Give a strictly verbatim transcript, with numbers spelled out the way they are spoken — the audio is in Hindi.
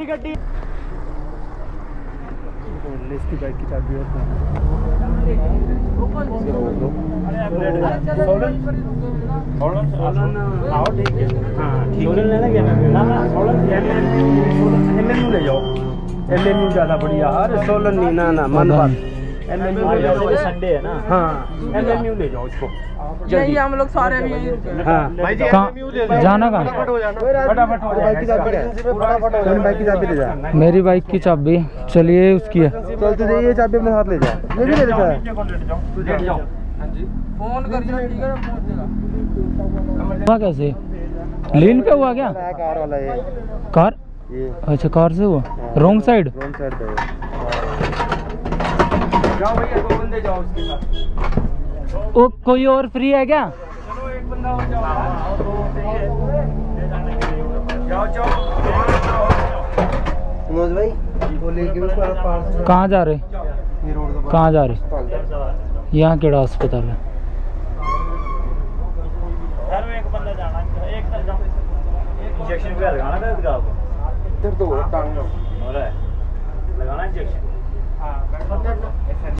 गड्डी इसकी बाइक की चाबी और आओ ठीक है। हाँ सोलन लेना क्या ना ना सोलन एम एम यू ले जाओ। एम एम यू ज़्यादा बढ़िया। अरे सोलन नहीं ना ना मन बात एम एम यू ले जाओ। संडे है ना। हाँ एम एम यू ले जाओ इसको यही हम लोग सारे भी यही। हाँ भाई जी जाना कहाँ? फटाफट हो जाना फटाफट हो बाइक की चाबी है फटाफट हो बाइक की चाबी ले जा। मेरी बाइक की चाबी चलिए उसकी है। चल तू ये चाबी अपने साथ ले जा। ये भी ले जा। फोन करिए ठीक है पहुंच जाएगा। हुआ कैसे? लेन पे हुआ क्या? कार वाला ये कार? ये अच्छा कार से हुआ। Wrong side? रॉन्ग साइड पे जाओ भैया दो बंदे जाओ उसके साथ। ओ कोई और फ्री है क्या? चलो एक बंदा और जाओ। जाओ जाओ मनोज भाई वो लेके उसको पास कहाँ जा रहे? ये रोड के कहाँ जा रहे? यहाँ केड़ा अस्पताल है? सर एक बंदा जाना एक जाओ इंजेक्शन भी लगाना था इसका आपको इधर तो टांग लो हो रहा है लगाना इंजेक्शन। हाँ